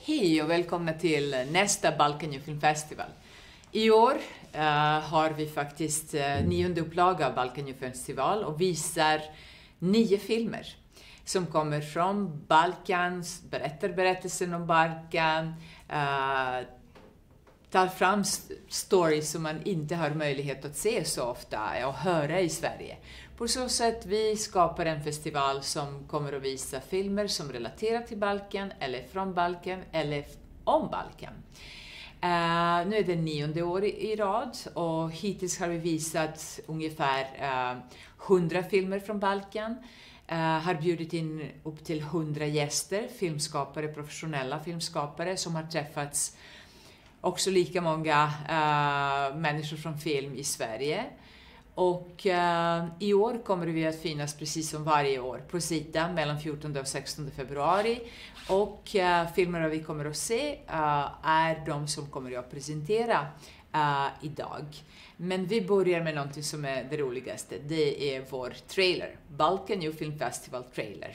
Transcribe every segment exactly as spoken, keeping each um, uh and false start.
Hej och välkomna till nästa Balkan Youth Film Festival. I år uh, har vi faktiskt uh, nionde upplaga av Balkan Youth Festival och visar nio filmer som kommer från Balkan, berättar berättelsen om Balkan, uh, tar fram stories som man inte har möjlighet att se så ofta och höra i Sverige. På så sätt vi skapar en festival som kommer att visa filmer som relaterar till Balkan eller från Balkan eller om Balkan. Uh, nu är det nionde år i, i rad och hittills har vi visat ungefär uh, hundra filmer från Balkan. Uh, har bjudit in upp till hundra gäster, filmskapare, professionella filmskapare som har träffats. Också lika många uh, människor från film i Sverige. Och uh, i år kommer vi att finnas precis som varje år på Sita mellan fjortonde och sextonde februari. Och uh, filmerna vi kommer att se uh, är de som kommer att presentera uh, idag. Men vi börjar med någonting som är det roligaste. Det är vår trailer. Balkan Youth Film Festival trailer.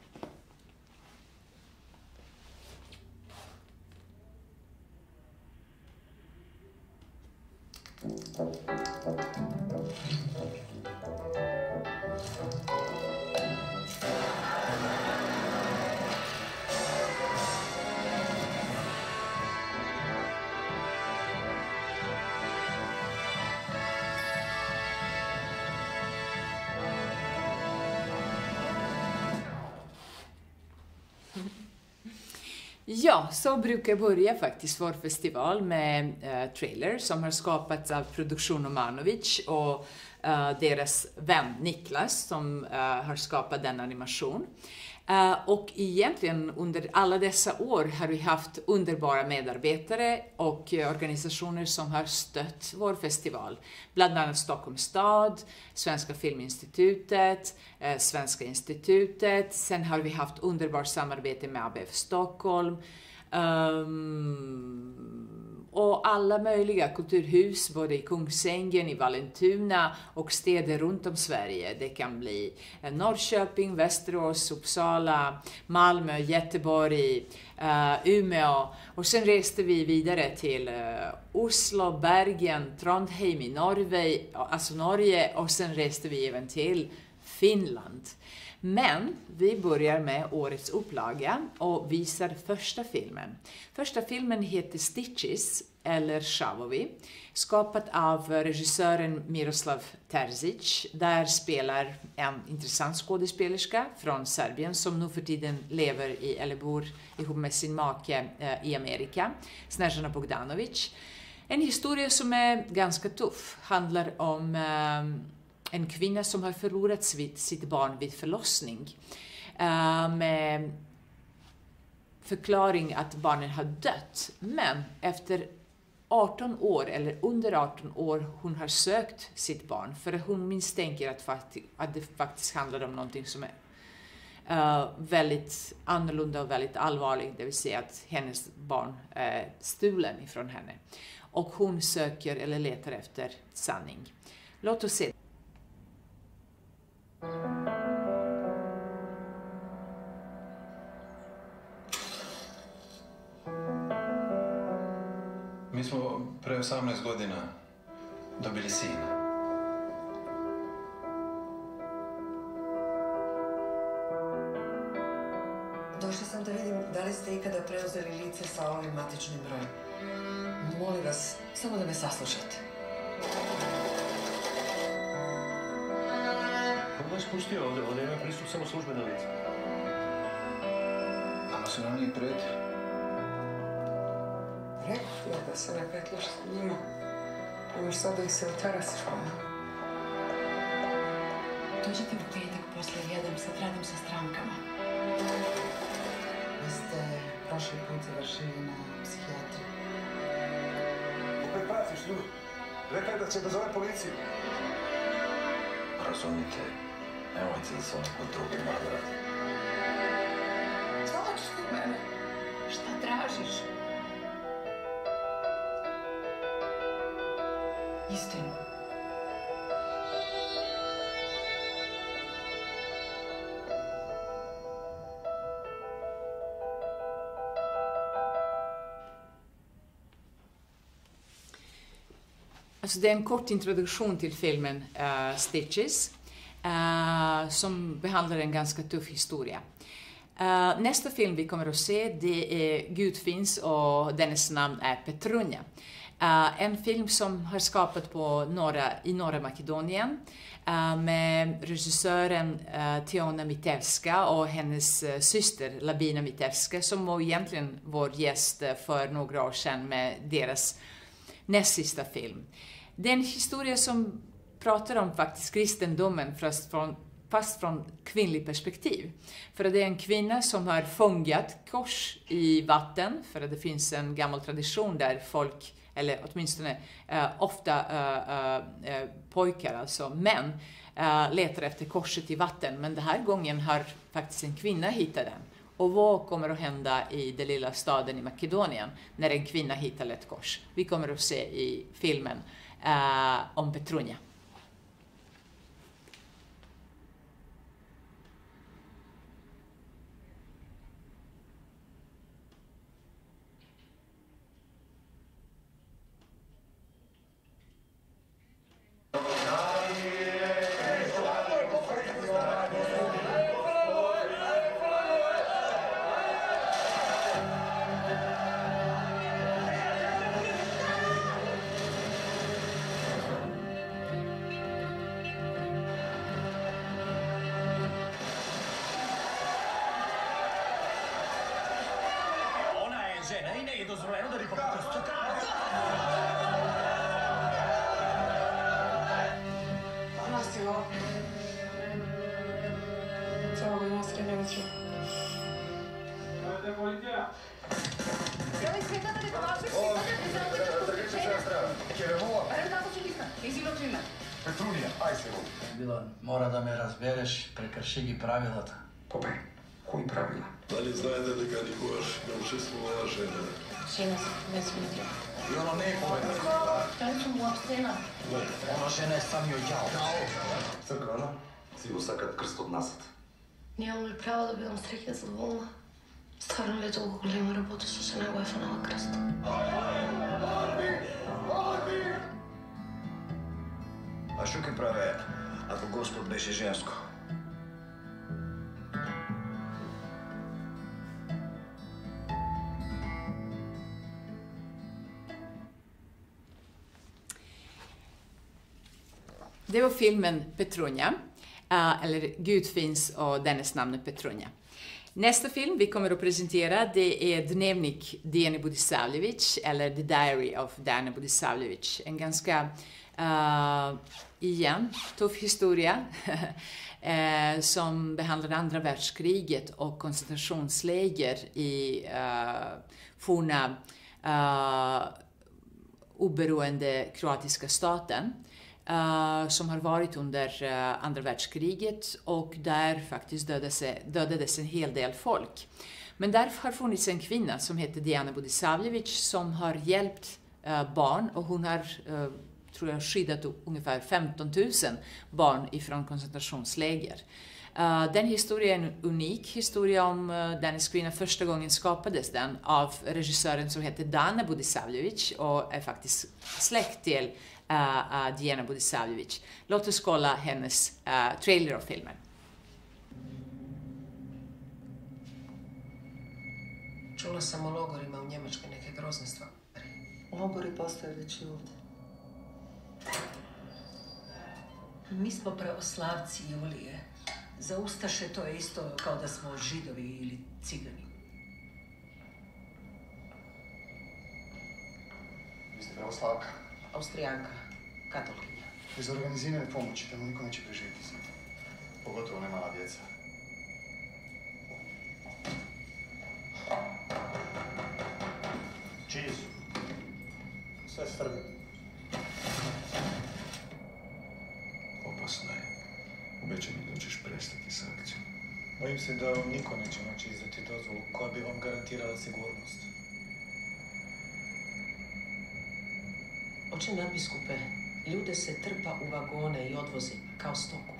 Ja, så brukar börja faktiskt vår festival med uh, trailer som har skapats av Produktion Omanovic och uh, deras vän Niklas som uh, har skapat den animation. Uh, och egentligen under alla dessa år har vi haft underbara medarbetare och uh, organisationer som har stött vår festival. Bland annat Stockholms stad, Svenska Filminstitutet, uh, Svenska institutet. Sen har vi haft underbart samarbete med A B F Stockholm. Um, och alla möjliga kulturhus både i Kungsängen, i Vallentuna och städer runt om Sverige. Det kan bli Norrköping, Västerås, Uppsala, Malmö, Göteborg, uh, Umeå. Och sen reste vi vidare till uh, Oslo, Bergen, Trondheim i Norge, alltså Norge, och sen reste vi även till Finland. Men vi börjar med årets upplaga och visar första filmen. Första filmen heter Stitches, eller Šavovi, skapat av regissören Miroslav Terzic. Där spelar en intressant skådespelerska från Serbien som nu för tiden lever i, eller bor ihop med sin make eh, i Amerika, Snezana Bogdanovic. En historia som är ganska tuff, handlar om eh, en kvinna som har förlorat sitt barn vid förlossning. Uh, med förklaring att barnen har dött. Men efter arton år, eller under arton år, hon har sökt sitt barn. För hon misstänker att, fakti- att det faktiskt handlar om någonting som är uh, väldigt annorlunda och väldigt allvarligt. Det vill säga att hennes barn är stulen ifrån henne. Och hon söker eller letar efter sanning. Låt oss se. Mi smo pre osamnaest godina dobili sina. Došla sam da vidim da li ste ikada preuzeli lice sa ovim matičnim brojem. Molim vas, samo da me saslušate. Kako vas pustio ovdje? Ovdje ima pristup samo službeno lice. Nama su nam nije pred. Rekao ti ja da se ne petljaš sa njima. Imaš sad da ih se utarasiš po me. Dođite u petak posle jedan, sad radim sa strankama. Vi ste prošli put završili na psihijatriji. Opet pratiš nju. Rekao je da će da zove policiju. Razumite, nemojte da se neko drugi nagradi. Šta hoćeš od mene? Šta tražiš? Istinu. Så det är en kort introduktion till filmen uh, Stitches uh, som behandlar en ganska tuff historia. Uh, nästa film vi kommer att se det är Gud finns och dennes namn är Petrunia. Uh, en film som har skapat på norra, i norra Makedonien uh, med regissören uh, Tiona Mitevska och hennes uh, syster Labina Mitevska som var egentligen vår gäst uh, för några år sedan med deras näst sista film. Det är en historia som pratar om faktiskt kristendomen fast från, fast från kvinnlig perspektiv. För det är en kvinna som har fångat kors i vatten, för att det finns en gammal tradition där folk, eller åtminstone uh, ofta uh, uh, pojkar, alltså män, uh, letar efter korset i vatten. Men den här gången har faktiskt en kvinna hittat den. Och vad kommer att hända i den lilla staden i Makedonien när en kvinna hittar ett kors? Vi kommer att se i filmen uh, om Petrunia. Mora da me razbereš, prekrši ги правилата. Попе, кои правила? Дали знаете дека никогаш не учествувала жена? Žena se ne smije. I ono ne je povedano. Kaj ću mu abstena? Ona žena je sam joj đao. Црквена? Си го сакат крст од насат. Нямам ли право да бидам среќна задоволна? Стварно ли толку голема работа што се него е фанала крст? A што ќе праве ако Господ беше женско? Det var filmen Petrunia, uh, eller Gud finns och dennes namn är Petrunia. Nästa film vi kommer att presentera det är Dnevnik Dijane Budisavljević, eller The Diary of Dijane Budisavljević. En ganska, uh, igen, tuff historia uh, som behandlar andra världskriget och koncentrationsläger i uh, forna uh, oberoende kroatiska staten. Uh, som har varit under uh, andra världskriget och där faktiskt dödades, dödades en hel del folk. Men där har funnits en kvinna som heter Dijana Budisavljević som har hjälpt uh, barn och hon har uh, tror jag skyddat ungefär femton tusen barn ifrån koncentrationsläger. Uh, den historien är en unik historia om uh, dennes kvinna. Första gången skapades den av regissören som heter Dana Budisavljević och är faktiskt släkt till Uh, uh, Dijana Budisavljević. Låt oss kolla hennes uh, trailer av filmen. Čula sam o logorima u Njemačkoj neke grozne stvari. Logori postoje već i ovdje. Mi smo pravoslavci Julije. Za Ustaše to je isto kao da smo Židovi ili Cigani. Vi ste pravoslavka. Austrijanka, katolkinja. Bez organizirane pomoći tamo niko neće preživjeti zim. Pogotovo ne mala djeca. Čiji su? Sve Srbi. Opasno je. Obećaj mi da ćeš prestati s akcijom. Bojim se da vam niko neće moći izdati dozvolu koja bi vam garantirala sigurnost. Oče nadbiskupe, ljude se trpa u vagone i odvozi kao stoku.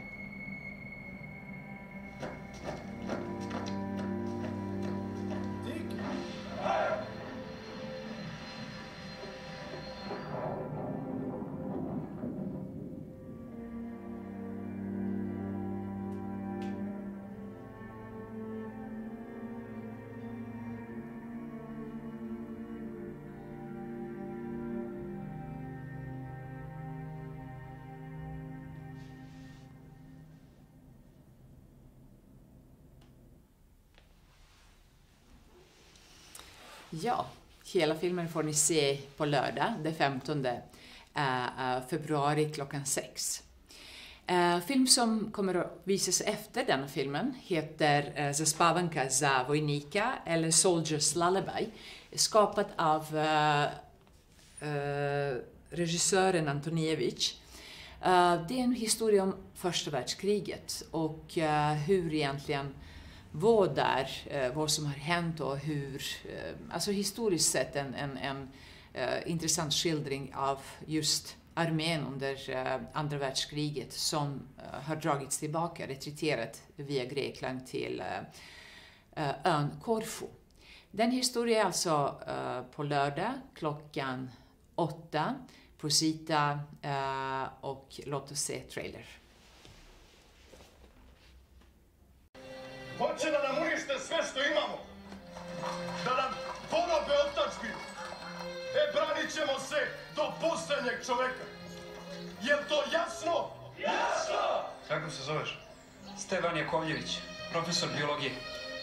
Ja, hela filmen får ni se på lördag, den femtonde februari klockan sex. Uh, film som kommer att visas efter denna filmen heter uh, Zaspavanka za vojnika eller Soldier's Lullaby, skapat av uh, uh, regissören Antonievich. Uh, det är en historia om första världskriget och uh, hur egentligen var där, uh, vad som har hänt och hur, uh, alltså historiskt sett en, en, en uh, intressant skildring av just armén under uh, andra världskriget som uh, har dragits tillbaka, retreterat via Grekland till uh, uh, ön Korfu. Den historien är alltså uh, på lördag klockan åtta. Prosita uh, och låt oss se trailer. Hoće da nam unište sve što imamo. Da nam porobe otadžbinu. E, branit ćemo se do posljednjeg čoveka. Je li to jasno? Jasno! Kako se zoveš? Stevan Jakovljević, profesor biologije.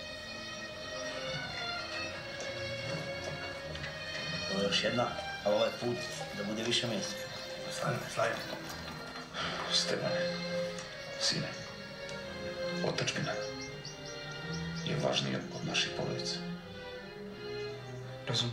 Ovo je još jedna, ali ovaj put da bude više mjesta. Slavim, slavim. Stevane, sine, otadžbina je važnija od naših porodica. Razumem.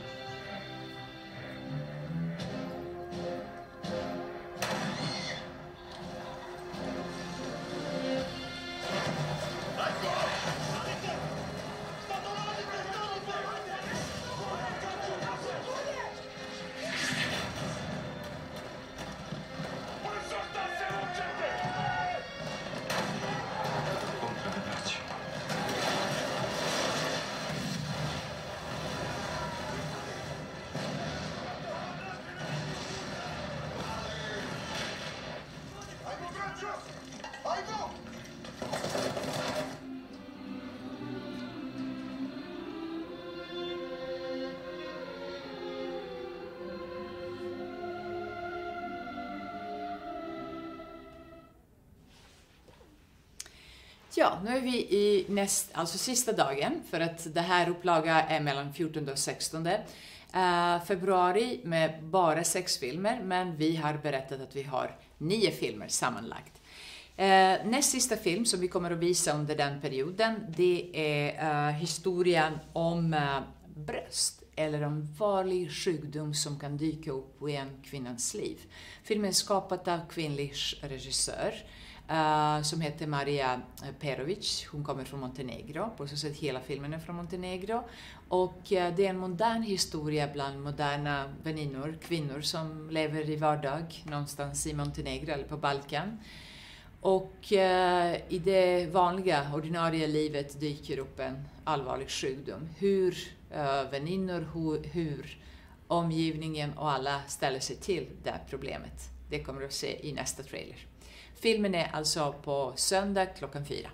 Ja, nu är vi i näst, alltså sista dagen, för att det här upplaga är mellan fjortonde och sextonde uh, februari med bara sex filmer, men vi har berättat att vi har nio filmer sammanlagt. Uh, näst sista film som vi kommer att visa under den perioden, det är uh, historien om uh, bröst eller en vanlig sjukdom som kan dyka upp i en kvinnans liv. Filmen är skapad av kvinnlig regissör Uh, som heter Maria Perovic. Hon kommer från Montenegro, på så sätt hela filmen är från Montenegro. Och uh, det är en modern historia bland moderna väninnor, kvinnor som lever i vardag någonstans i Montenegro eller på Balkan. Och uh, i det vanliga, ordinarie livet dyker upp en allvarlig sjukdom. Hur uh, väninnor, hur, hur omgivningen och alla ställer sig till det problemet. Det kommer du att se i nästa trailer. Filmen är alltså på söndag klockan fyra.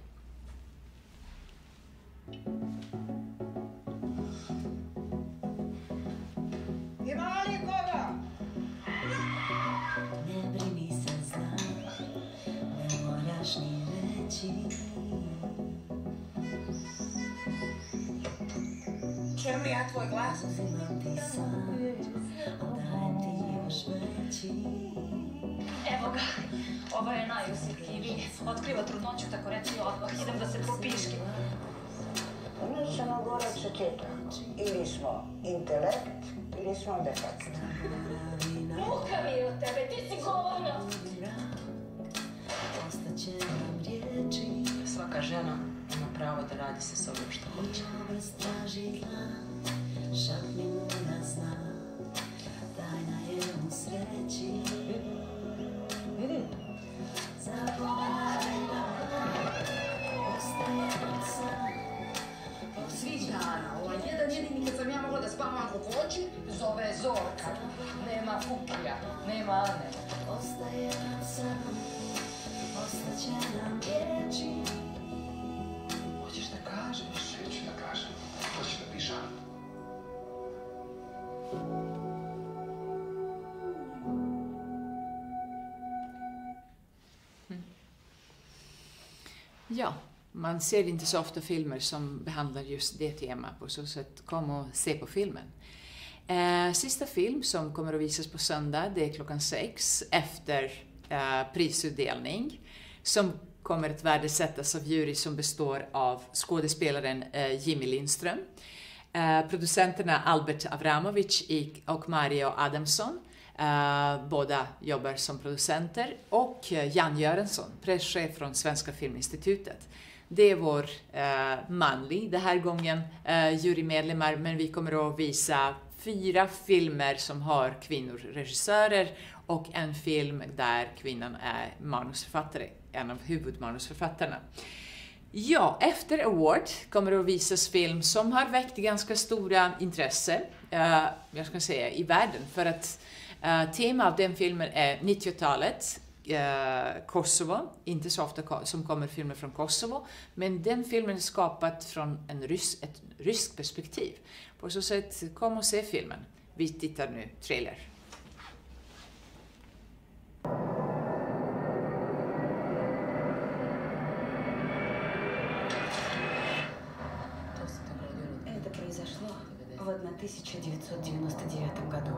Ima li koga? Ne brini se, znaš, ne moraš ni reći. Čujem li ja tvoj glas? Uzimam ti san, dajem ti još veći. Evo ga, ovo je najosjetljiviji. Otkriva trudnoću, tako reći odmah. Idem da se popiškim. Mi ćemo goreće čeka. Ili smo intelekt, ili smo defekt. Muka mi je od tebe, ti si govna! Ostaće nam riječi. Svaka žena ima pravo da radi sa sobom što hoće. Obraz traži dlan, šapni mu da zna. Tajna je u sreći. Vidi. Zaboravim da ostaje nam san. Sviđa Ana, ovaj jedan jedini kad sam ja mogla da spavam u koći, zove Zorka. Nema Kukija, nema Ane. Ostaje nam san, ostaće nam riječi. Hoćeš da kažeš? Neću da kažem. Hoćeš da pišam. Ja, Man ser inte så ofta filmer som behandlar just det temat, på så sätt kom och se på filmen. Eh, sista film som kommer att visas på söndag, det är klockan sex efter eh, prisutdelning, som kommer att värdesättas av jury som består av skådespelaren eh, Jimmy Lindström, eh, producenterna Albert Avramovic och Mario Adamsson, eh, båda jobbar som producenter, och eh, Jan Göransson, presschef från Svenska Filminstitutet. Det är vår eh, manlig, den här gången eh, jurymedlemmar, men vi kommer att visa fyra filmer som har kvinnor regissörer och en film där kvinnan är manusförfattare, en av huvudmanusförfattarna. Ja, efter Award kommer det att visas film som har väckt ganska stora intresse, eh, jag ska säga, i världen, för att eh, tema av den filmen är nittiotalet. Eh, Kosovo, inte så ofta som kommer filmer från Kosovo, men den filmen är skapad från en rys ett ryskt perspektiv. På så sätt, kom och se filmen. Vi tittar nu trailer. Это произошло в тысяча девятьсот девяносто девятом году.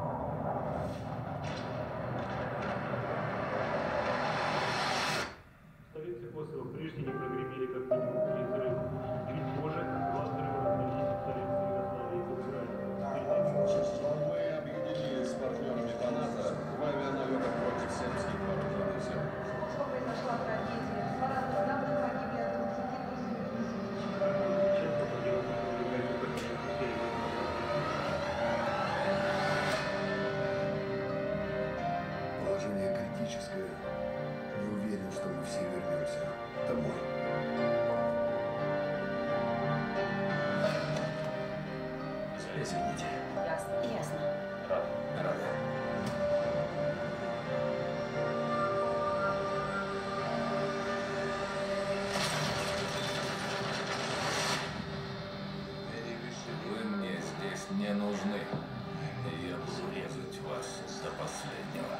Столицы Косово прежде не прогремели как минимум три взрыва. Чуть позже два взрыва раздались в столице Югославии и Украине. Мы объединились с партнерами по НАТО в авианалетах против сербских вооруженных сил. Что произошла трагедия? Два раза на дом погибли от двадцати до Положение критическое. Не уверен, что мы все вернемся домой. Извините. Ясно. Ясно. Рад. Рада. Вы мне здесь не нужны. Я буду резать вас до последнего.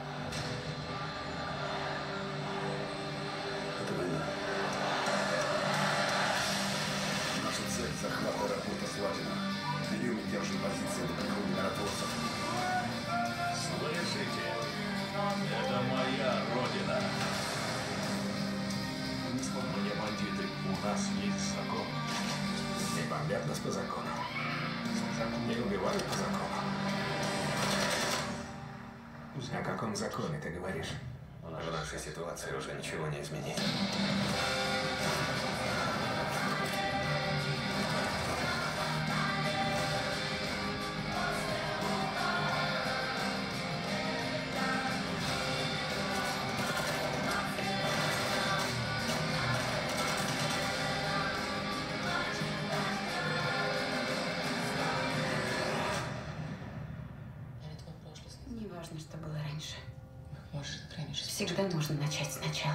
Это война. Наша цель — захват и работа слажена. Берем и держим позиции до прихода миротворцев. Слышите? Это моя родина. Мне бандиты, у нас есть закон. Не бомбят нас по закону. Не убивают по закону. О каком законе ты говоришь? В нашей ситуации уже ничего не изменить. Не важно, что было раньше. Всегда можно начать сначала.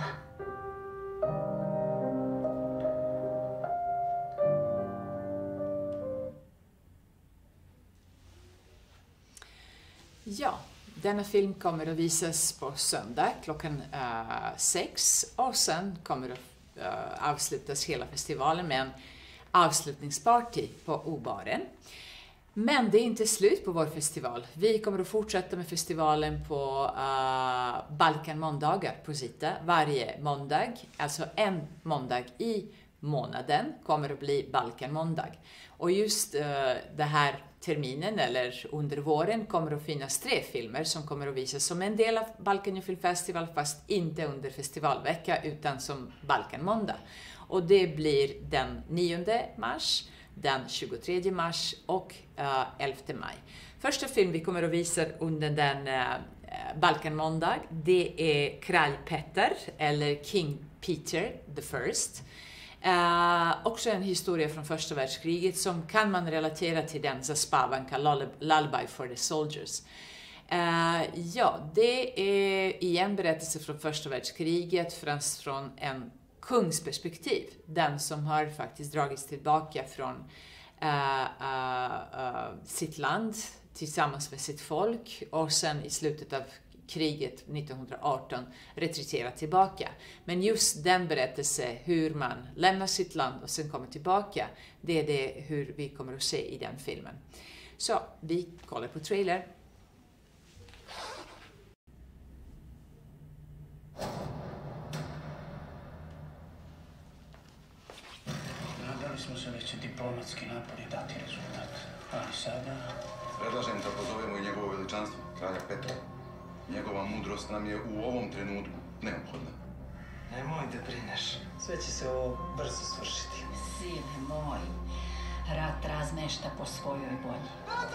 Ja, denna film kommer att visas på söndag klockan uh, sex, och sen kommer att uh, avslutas hela festivalen med en avslutningsparty på O-baren. Men det är inte slut på vår festival. Vi kommer att fortsätta med festivalen på uh, Balkanmåndagar på Zita varje måndag. Alltså en måndag i månaden kommer att bli Balkanmåndag. Och just uh, det här terminen eller under våren kommer att finnas tre filmer som kommer att visas som en del av Balkan Film Festival, fast inte under festivalvecka utan som Balkanmåndag. Och det blir den nionde mars, den tjugotredje mars och uh, elfte maj. Första film vi kommer att visa under den uh, Balkanmåndag, det är Kralj Petter eller King Peter the First. Uh, också en historia från första världskriget som kan man relatera till den Zaspavanka Lullaby for the Soldiers. Uh, ja, det är igen berättelse från första världskriget, främst från en kungsperspektiv. Den som har faktiskt dragits tillbaka från uh, uh, uh, sitt land tillsammans med sitt folk, och sen i slutet av kriget nittonhundraarton retreterar tillbaka. Men just den berättelse hur man lämnar sitt land och sen kommer tillbaka, det är det hur vi kommer att se i den filmen. Så vi kollar på trailer. Nadali smo se da će diplomatski napori dati rezultat. Ali sada... Predlažem da pozovemo i njegovo veličanstvo, kralja Petra. Njegova mudrost nam je u ovom trenutku neophodna. Nemoj da brineš. Sve će se ovo brzo svršiti. Sine moj, rat razmešta po svojoj volji.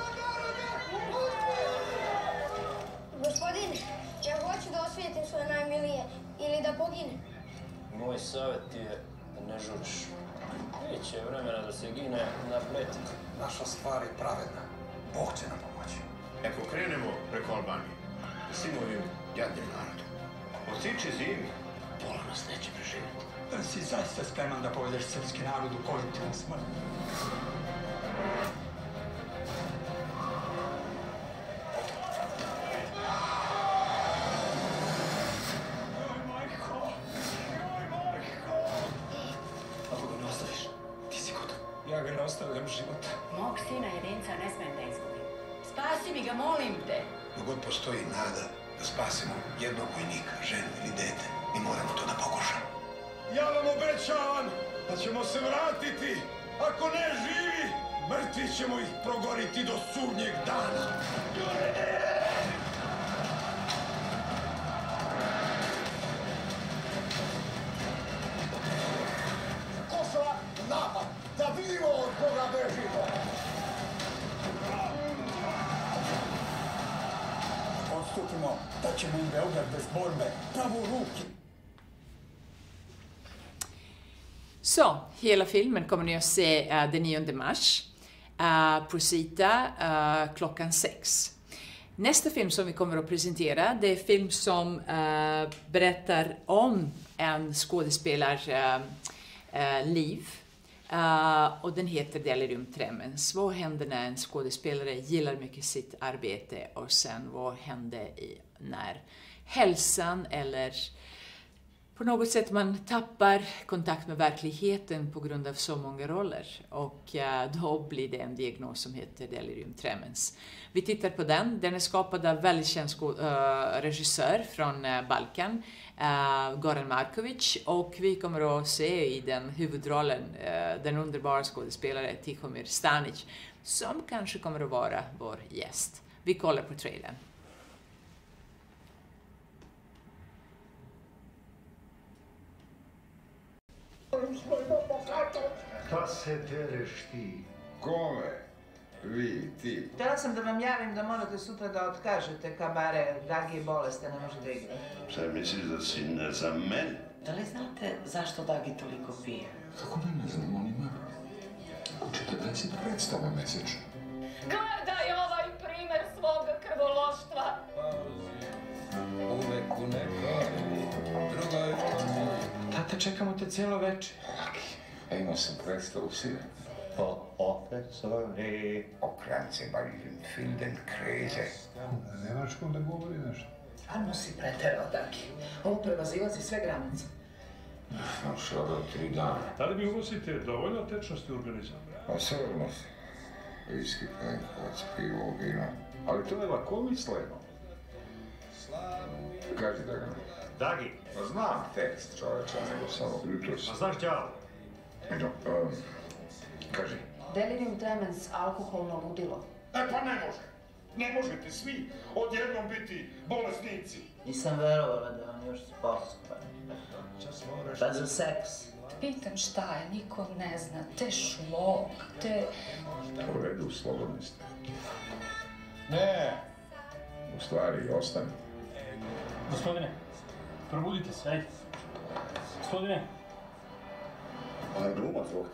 Gospodine, ja hoću da osvijetim svoje najmilije ili da poginem. Moj savjet ti je da ne žuriš. Biće vremena da se gine na bleti. Naša stvar je pravedna. Bog će nam pomoći. Ako krenemo preko Albanije, svim ovim jadnim narodom, odsjeći zimi, pola nas neće preživjeti. Da si zaista spreman da povedeš srpski narod u kolektivnu smrt? Ako ga ne ostaviš, ti si gotov. Ja ga ne ostavljam života. Mog sina jedinca ne smijem da izgubim. Spasi mi ga, molim te. Dok god postoji nada da spasimo jednog vojnika, ženu ili dete, mi moramo to da pokušamo. Ja vam obećavam da ćemo se vratiti. Ako ne živi, mrtvi ćemo ih progoriti do sudnjeg dana. Kosova, napad! Da vidimo od koga bežimo! Odstupimo, da ćemo im Beograd bez borbe pravo u ruke. Så, hela filmen kommer ni att se uh, den nionde mars uh, på Sita uh, klockan sex. Nästa film som vi kommer att presentera, det är film som uh, berättar om en skådespelars uh, uh, liv. Uh, och den heter Delirium Tremens. Vad händer när en skådespelare gillar mycket sitt arbete och sen vad händer i, när hälsan eller på något sätt man tappar kontakt med verkligheten på grund av så många roller. Och uh, då blir det en diagnos som heter Delirium Tremens. Vi tittar på den. Den är skapad av väldigt känd uh, regissör från uh, Balkan, uh, Goran Markovic. Och vi kommer att se i den huvudrollen uh, den underbara skådespelare Tihomir Stanic, som kanske kommer att vara vår gäst. Vi kollar på trailern. Šta se tereš ti? Kome? Vi, ti. Htjela sam da vam javim da morate sutra da otkažete kabare. Dagi je bolestan, ne može da igra. Šta misliš da si ne za mene? Da li znate zašto Dagi toliko pije? Kako da ne znam, on ima četrdeset predstava mesečno. Gledaj ovaj primer svoga krvološtva. Uvek u nekoj drugoj tome. Tata, čekamo te cijelo večer. Ja imao sam predstavu sine. Po ofesori, okranci baljim filden kreze. Nemačkom da govori nešto. Stvarno si preterao, Dagi. Ovo prevazilazi sve granice. Sam šao tri dana. Da li vi uvozite dovoljno tečnosti u organizam? Pa sigurno se. Viski, penkovac, pivo, vino. Ali to je lakomisleno. Kaži da ga. Dagi. Pa znam tekst čoveče, nego samo jutros. A znaš đavo? No, um, kaži. Delirium tremens, alkoholno ludilo. E pa ne može. Ne možete svi odjednom biti bolesnici. Nisam verovala da vam još sposoban. Pa za seks. Pitam šta je, niko ne zna, te šlog, te... U redu, slobodni ste. Ne. U stvari, ostani. Gospodine, probudite se, ajde. Gospodine. On je glumac, Bog.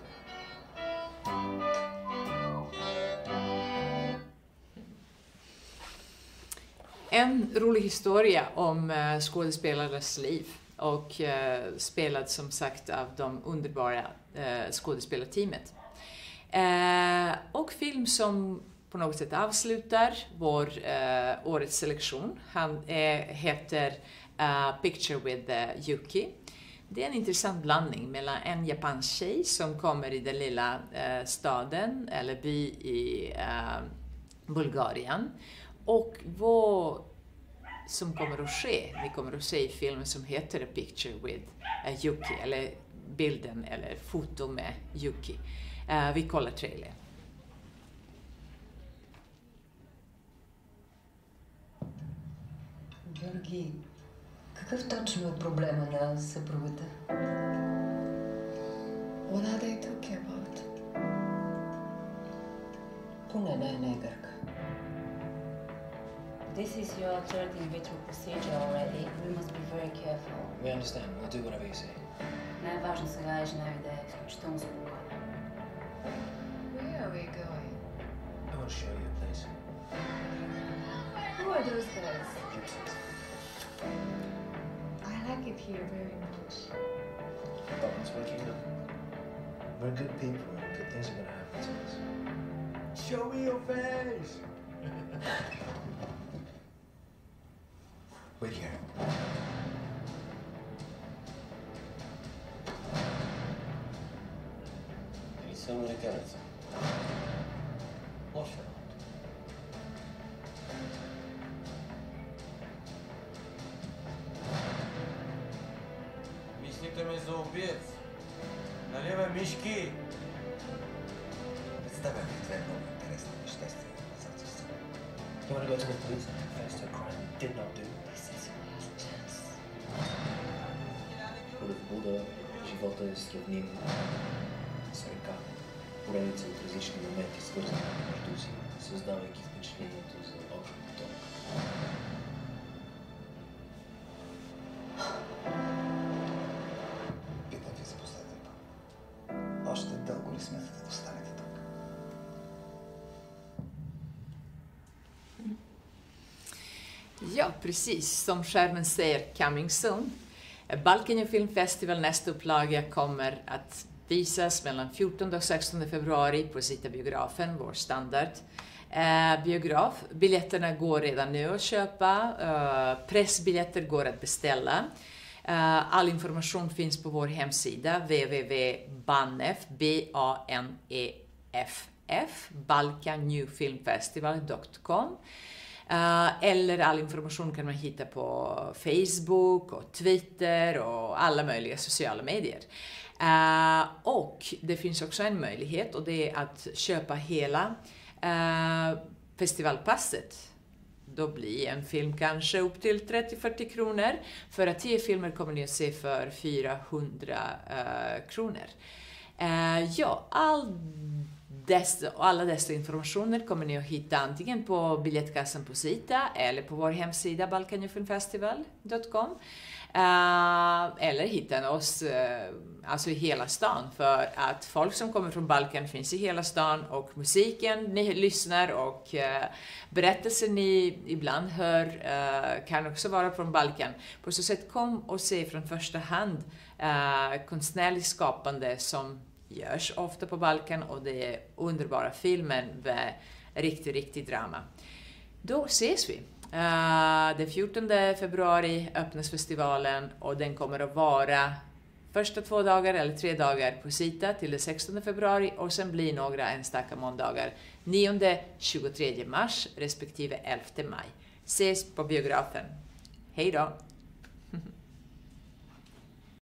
En rolig historia om uh, skådespelares liv och uh, spelad som sagt av de underbara uh, skådespelarteamet. Uh, och film som på något sätt avslutar vår uh, årets selektion. Han är, heter uh, Picture with uh, Yuki. Det är en intressant blandning mellan en japansk tjej som kommer i den lilla uh, staden eller by i uh, Bulgarien och vad som kommer att ske. Vi kommer att se i filmen som heter A Picture with uh, Yuki, eller bilden eller foto med Yuki. Uh, vi kollar trailern. Георги, какъв точно е проблема на съпругата? What are they talking about? Поне не е негърка. This is your third in vitro procedure already. We must be very careful. We understand. We'll do whatever you say. Най-важно сега е жена ви да е изключително спокойна. Where are we going? I want to show you a place. Who are those guys? Gypsies. I like it here very much. Buttons working up. We're good people and good things are going to happen to us. Show me your face! Wait here. Lite amerikanskt. Varsågod. Мислите ме за убиец? Нали бе, мишки? Представя ми две много интересни неществени доказателства. You want to go to the police and confess to a crime you did not do? This is your last chance. Според Буда, живота е сравним с река. Поредица от различни моменти, свързани между си, създавайки впечатлението за общ поток. Питам ви за последен път. Още дълго ли смятате да останете тук? Ja, precis som skärmen säger, coming soon. Balkan Film Festival nästa upplaga kommer att visas mellan fjortonde och sextonde februari på Sita biografen, vår standard eh, biograf. Biljetterna går redan nu att köpa, eh, pressbiljetter går att beställa. Eh, all information finns på vår hemsida w w w punkt banef, b a n e f f, balkan new film festival punkt com. Uh, eller all information kan man hitta på Facebook och Twitter och alla möjliga sociala medier. Uh, och det finns också en möjlighet och det är att köpa hela uh, festivalpasset. Då blir en film kanske upp till trettio till fyrtio kronor. För att tio filmer kommer ni att se för fyrahundra uh, kronor. Uh, ja, all Dessa, och alla dessa informationer kommer ni att hitta antingen på biljettkassan på Sita eller på vår hemsida balkan new film festival punkt com. Uh, eller hitta oss uh, alltså i hela stan, för att folk som kommer från Balkan finns i hela stan och musiken ni lyssnar och uh, berättelser ni ibland hör uh, kan också vara från Balkan. På så sätt kom och se från första hand uh, konstnärligt skapande som görs ofta på Balkan, och det är underbara filmer med riktigt, riktigt drama. Då ses vi. Uh, den fjortonde februari öppnas festivalen och den kommer att vara första två dagar eller tre dagar på Sita till den sextonde februari och sen blir några enstaka måndagar nionde, tjugotredje mars respektive elfte maj. Ses på biografen. Hej då!